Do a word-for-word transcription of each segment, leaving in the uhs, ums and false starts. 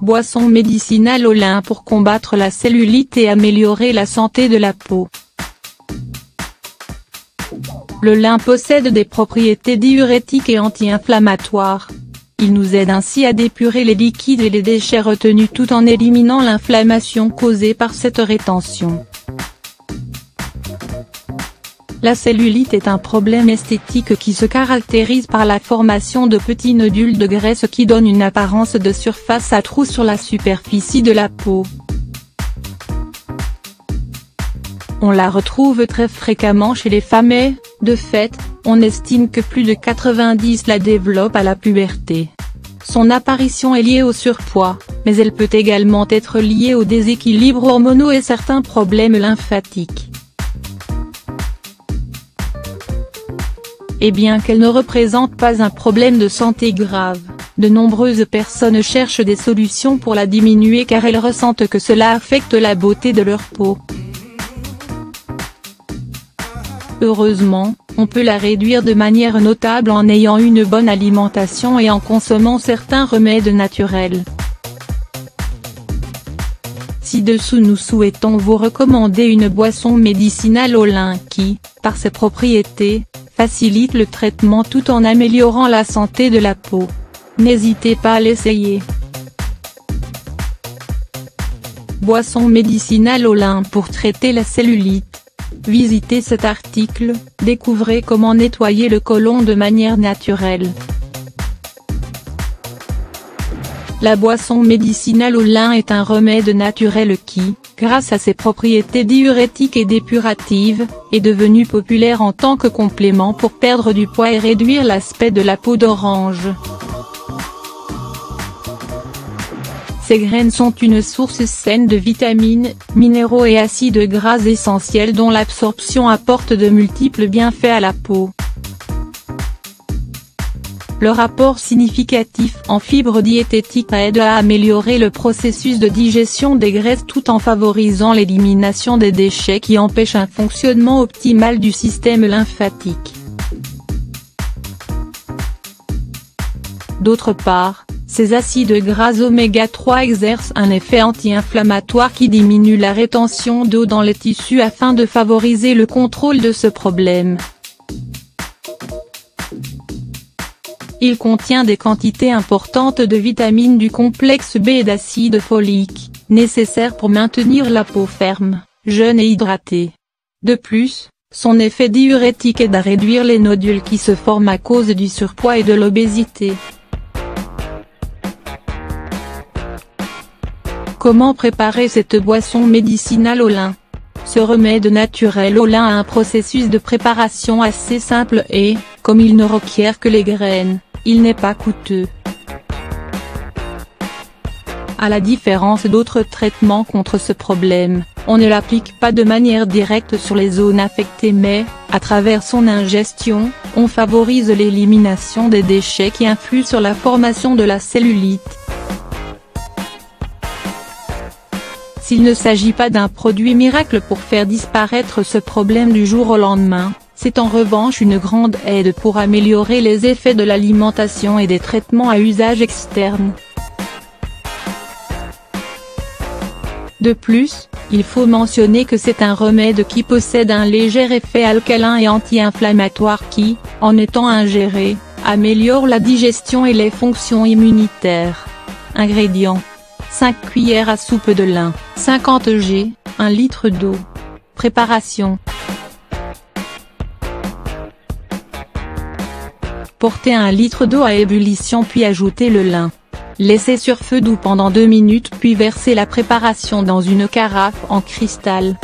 Boisson médicinale au lin pour combattre la cellulite et améliorer la santé de la peau. Le lin possède des propriétés diurétiques et anti-inflammatoires. Il nous aide ainsi à dépurer les liquides et les déchets retenus tout en éliminant l'inflammation causée par cette rétention. La cellulite est un problème esthétique qui se caractérise par la formation de petits nodules de graisse qui donnent une apparence de surface à trous sur la superficie de la peau. On la retrouve très fréquemment chez les femmes et, de fait, on estime que plus de quatre-vingt-dix la développent à la puberté. Son apparition est liée au surpoids, mais elle peut également être liée aux déséquilibres hormonaux et certains problèmes lymphatiques. Et bien qu'elle ne représente pas un problème de santé grave, de nombreuses personnes cherchent des solutions pour la diminuer car elles ressentent que cela affecte la beauté de leur peau. Heureusement, on peut la réduire de manière notable en ayant une bonne alimentation et en consommant certains remèdes naturels. Ci-dessous nous souhaitons vous recommander une boisson médicinale au lin qui, par ses propriétés, facilite le traitement tout en améliorant la santé de la peau. N'hésitez pas à l'essayer. Boisson médicinale au lin pour traiter la cellulite. Visitez cet article, découvrez comment nettoyer le côlon de manière naturelle. La boisson médicinale au lin est un remède naturel qui, grâce à ses propriétés diurétiques et dépuratives, est devenu populaire en tant que complément pour perdre du poids et réduire l'aspect de la peau d'orange. Ces graines sont une source saine de vitamines, minéraux et acides gras essentiels dont l'absorption apporte de multiples bienfaits à la peau. Leur apport significatif en fibres diététiques aide à améliorer le processus de digestion des graisses tout en favorisant l'élimination des déchets qui empêchent un fonctionnement optimal du système lymphatique. D'autre part, ces acides gras oméga trois exercent un effet anti-inflammatoire qui diminue la rétention d'eau dans les tissus afin de favoriser le contrôle de ce problème. Il contient des quantités importantes de vitamines du complexe B et d'acide folique, nécessaires pour maintenir la peau ferme, jeune et hydratée. De plus, son effet diurétique aide à réduire les nodules qui se forment à cause du surpoids et de l'obésité. Comment préparer cette boisson médicinale au lin? Ce remède naturel au lin a un processus de préparation assez simple et, comme il ne requiert que les graines, il n'est pas coûteux. À la différence d'autres traitements contre ce problème, on ne l'applique pas de manière directe sur les zones affectées mais, à travers son ingestion, on favorise l'élimination des déchets qui influent sur la formation de la cellulite. S'il ne s'agit pas d'un produit miracle pour faire disparaître ce problème du jour au lendemain, c'est en revanche une grande aide pour améliorer les effets de l'alimentation et des traitements à usage externe. De plus, il faut mentionner que c'est un remède qui possède un léger effet alcalin et anti-inflammatoire qui, en étant ingéré, améliore la digestion et les fonctions immunitaires. Ingrédients: cinq cuillères à soupe de lin, cinquante grammes, un litre d'eau. Préparation: portez un litre d'eau à ébullition puis ajoutez le lin. Laissez sur feu doux pendant deux minutes puis versez la préparation dans une carafe en cristal.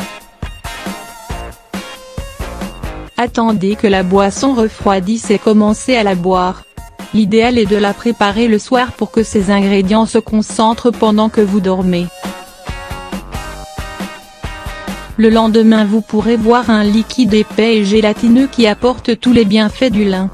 Attendez que la boisson refroidisse et commencez à la boire. L'idéal est de la préparer le soir pour que ses ingrédients se concentrent pendant que vous dormez. Le lendemain vous pourrez boire un liquide épais et gélatineux qui apporte tous les bienfaits du lin.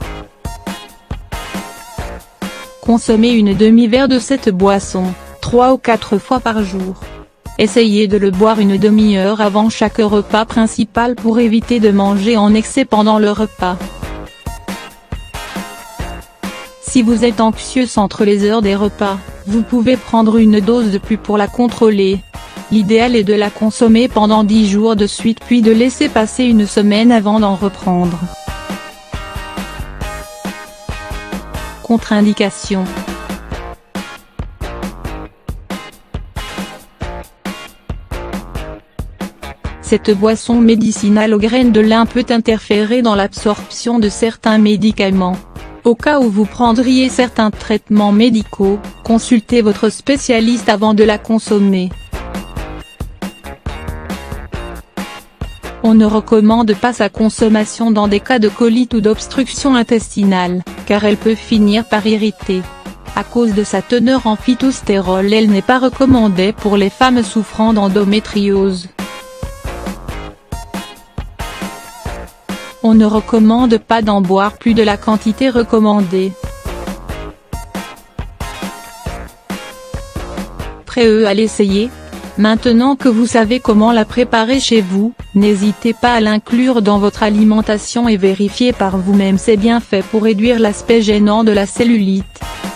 Consommez une demi-verre de cette boisson, trois ou quatre fois par jour. Essayez de le boire une demi-heure avant chaque repas principal pour éviter de manger en excès pendant le repas. Si vous êtes anxieuse entre les heures des repas, vous pouvez prendre une dose de plus pour la contrôler. L'idéal est de la consommer pendant dix jours de suite puis de laisser passer une semaine avant d'en reprendre. Contre-indication. Cette boisson médicinale aux graines de lin peut interférer dans l'absorption de certains médicaments. Au cas où vous prendriez certains traitements médicaux, consultez votre spécialiste avant de la consommer. On ne recommande pas sa consommation dans des cas de colite ou d'obstruction intestinale, car elle peut finir par irriter. À cause de sa teneur en phytostérol, elle n'est pas recommandée pour les femmes souffrant d'endométriose. On ne recommande pas d'en boire plus de la quantité recommandée. Prêt à l'essayer? Maintenant que vous savez comment la préparer chez vous, n'hésitez pas à l'inclure dans votre alimentation et vérifiez par vous-même ses bienfaits pour réduire l'aspect gênant de la cellulite.